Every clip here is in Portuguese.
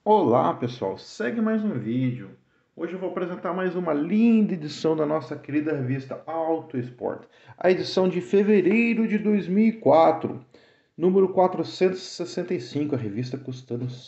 Olá pessoal, segue mais um vídeo. Hoje eu vou apresentar mais uma linda edição da nossa querida revista Auto Sport. A edição de fevereiro de 2004, número 465, a revista custando R$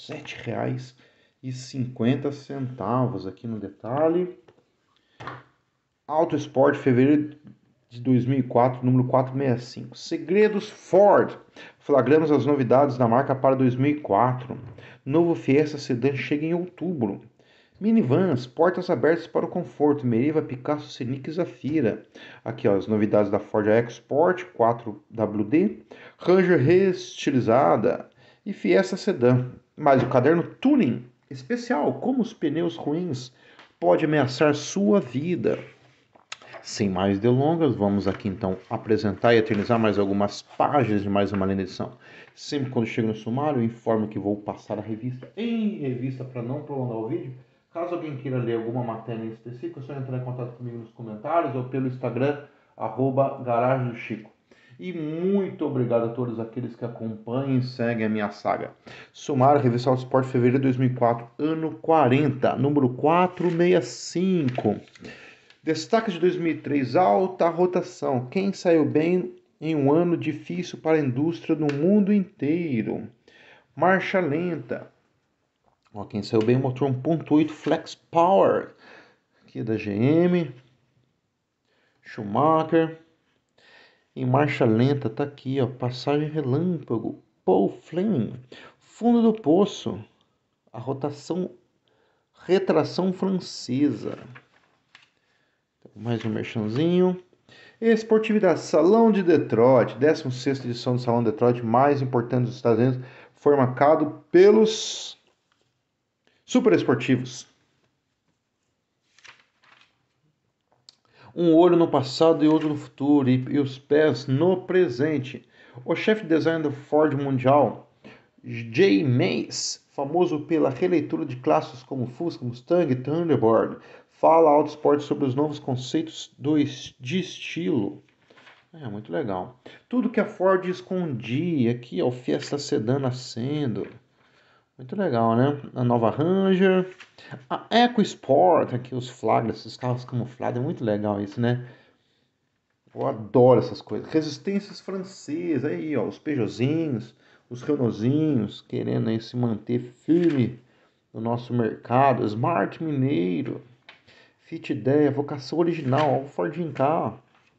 7,50 aqui no detalhe. Auto Sport, fevereiro de 2004, número 465. Segredos Ford. Flagramos as novidades da marca para 2004. Novo Fiesta Sedan chega em outubro. Minivans, portas abertas para o conforto. Meriva, Picasso, Scenic e Zafira. Aqui ó, as novidades da Ford EcoSport 4WD. Ranger reestilizada e Fiesta Sedan. Mais o caderno Tuning especial. Como os pneus ruins podem ameaçar sua vida. Sem mais delongas, vamos aqui então apresentar e eternizar mais algumas páginas de mais uma linda edição. Sempre quando chego no sumário, eu informo que vou passar a revista em revista para não prolongar o vídeo. Caso alguém queira ler alguma matéria em específico, é só entrar em contato comigo nos comentários ou pelo Instagram, @garagem do Chico. E muito obrigado a todos aqueles que acompanham e seguem a minha saga. Sumário, Revista Auto Sport, fevereiro de 2004, ano 40, número 465. Destaques de 2003, alta rotação. Quem saiu bem em um ano difícil para a indústria no mundo inteiro? Marcha lenta. Ó, quem saiu bem, motor 1.8 Flex Power. Aqui é da GM. Schumacher. Em marcha lenta, tá aqui, ó, passagem relâmpago. Paul Fleming. Fundo do poço. A rotação, retração francesa. Mais um merchanzinho. Esportividade, Salão de Detroit, 16ª edição do Salão de Detroit, mais importante dos Estados Unidos, foi marcado pelos super esportivos. Um olho no passado e outro no futuro, e os pés no presente. O chefe de design do Ford Mundial, Jay Mays, famoso pela releitura de clássicos como Fusca, Mustang e Thunderbird, fala Auto Sport sobre os novos conceitos de estilo. É muito legal. Tudo que a Ford escondia. Aqui é o Fiesta Sedan nascendo. Muito legal, né? A nova Ranger. A EcoSport. Aqui os flagras, esses carros camuflados. É muito legal isso, né? Eu adoro essas coisas. Resistências francesas. Aí, ó. Os Peugeotzinhos. Os Renaultzinhos. Querendo aí se manter firme no nosso mercado. Smart Mineiro. Fit Ideia, vocação original, o Fordinho K.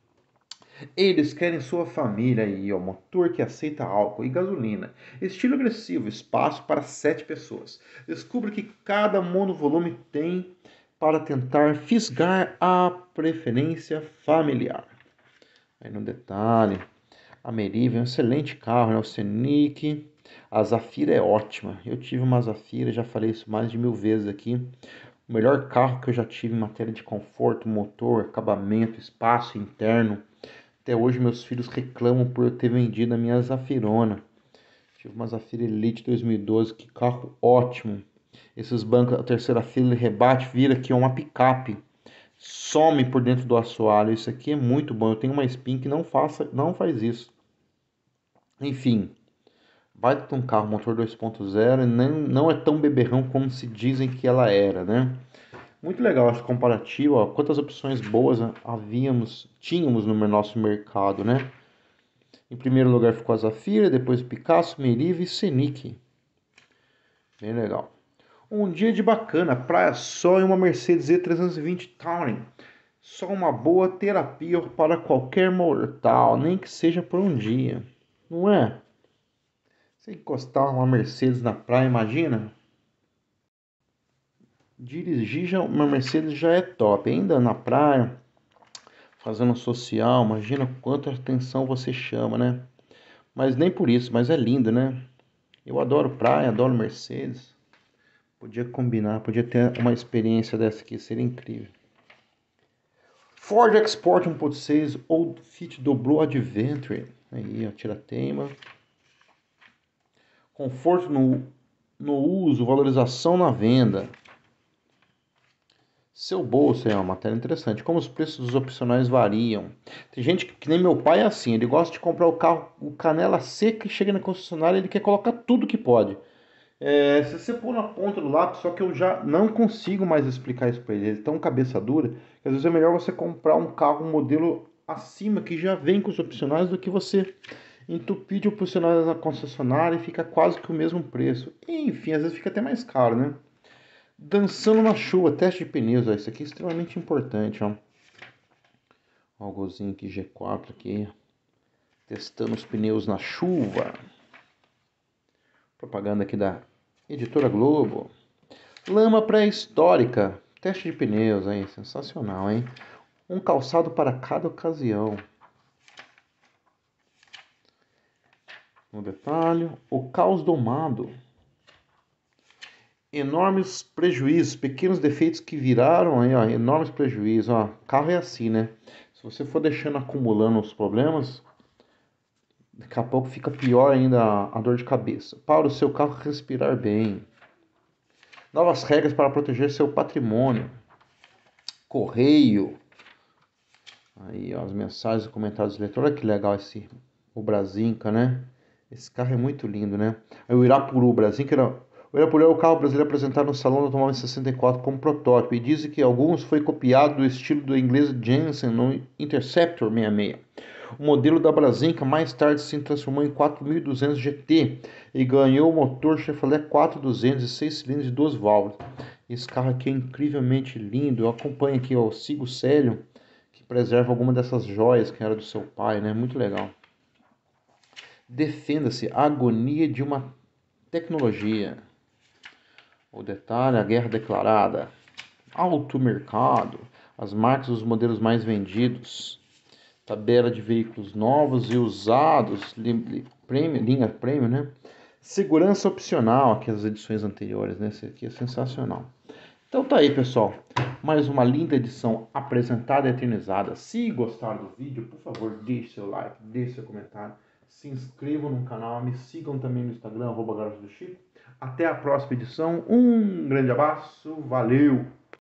Eles querem sua família aí, ó, motor que aceita álcool e gasolina, estilo agressivo, espaço para 7 pessoas. Descubra que cada monovolume tem para tentar fisgar a preferência familiar. Aí no detalhe, a Meriva é um excelente carro, né? O Scenic, a Zafira é ótima. Eu tive uma Zafira, já falei isso mais de 1000 vezes aqui. O melhor carro que eu já tive em matéria de conforto, motor, acabamento, espaço interno. Até hoje meus filhos reclamam por eu ter vendido a minha Zafirona. Tive uma Zafira Elite 2012, que carro ótimo. Esses bancos, a terceira fila, ele rebate, vira aqui uma picape. Some por dentro do assoalho. Isso aqui é muito bom. Eu tenho uma Spin que não faz isso. Enfim, baita de um carro, motor 2.0, e não é tão beberrão como se dizem que ela era, né? Muito legal esse comparativo, ó, quantas opções boas tínhamos no nosso mercado, né? Em primeiro lugar ficou a Zafira, depois o Picasso, Meriva e Scenic. Bem legal. Um dia de bacana, praia sol e uma Mercedes E320 Touring. Só uma boa terapia para qualquer mortal, nem que seja por um dia. Não é? Você encostar uma Mercedes na praia, imagina? Dirigir uma Mercedes já é top, ainda na praia, fazendo social, imagina quanta atenção você chama, né? Mas nem por isso, mas é lindo, né? Eu adoro praia, adoro Mercedes. Podia combinar, podia ter uma experiência dessa aqui, seria incrível. Ford Export 1.6 Old Fit Blue Adventure. Aí, ó, tira-teima. Conforto no uso, valorização na venda. Seu bolso é uma matéria interessante. Como os preços dos opcionais variam. Tem gente que nem meu pai é assim. Ele gosta de comprar o carro, o canela seca, e chega na concessionária ele quer colocar tudo que pode. Se você pôr na ponta do lápis, só que eu já não consigo mais explicar isso para ele. Ele é tão cabeça dura que às vezes é melhor você comprar um carro, um modelo acima que já vem com os opcionais do que você entupir de opcionais na concessionária e fica quase que o mesmo preço. Enfim, às vezes fica até mais caro, né? Dançando na chuva, teste de pneus, ó, isso aqui é extremamente importante, ó. Ó, o golzinho aqui G4 aqui, testando os pneus na chuva. Propaganda aqui da Editora Globo. Lama pré-histórica, teste de pneus, hein? Sensacional, hein? Um calçado para cada ocasião. No detalhe, o caos domado. Enormes prejuízos, pequenos defeitos que viraram aí, ó, enormes prejuízos, ó. Carro é assim, né? Se você for deixando acumulando os problemas, daqui a pouco fica pior ainda a dor de cabeça. Para o seu carro respirar bem. Novas regras para proteger seu patrimônio. Correio. Aí, ó, as mensagens e comentários eletrônicos. Olha que legal esse o Brasinca, né? Esse carro é muito lindo, né? Aí o Irapuru, o Brasinca era... O Irapuru é o carro brasileiro apresentado no Salão do Automóvel em 64 como protótipo. E dizem que alguns foi copiado do estilo do inglês Jensen no Interceptor 66. O modelo da Brasinca mais tarde se transformou em 4200 GT e ganhou o motor Chevrolet 4200 e 6 cilindros de 2 válvulas. Esse carro aqui é incrivelmente lindo. Eu acompanho aqui, ó, eu sigo o Célio, que preserva alguma dessas joias que era do seu pai, né? Muito legal. Defenda-se, a agonia de uma tecnologia. O detalhe, a guerra declarada. Alto mercado, as marcas dos modelos mais vendidos. Tabela de veículos novos e usados, linha premium, né? Segurança opcional, aqui as edições anteriores, né? Esse aqui é sensacional. Então tá aí, pessoal. Mais uma linda edição apresentada e eternizada. Se gostaram do vídeo, por favor, deixe seu like, deixe seu comentário. Se inscrevam no canal, me sigam também no Instagram, @garagem do Chico. Até a próxima edição. Um grande abraço, valeu!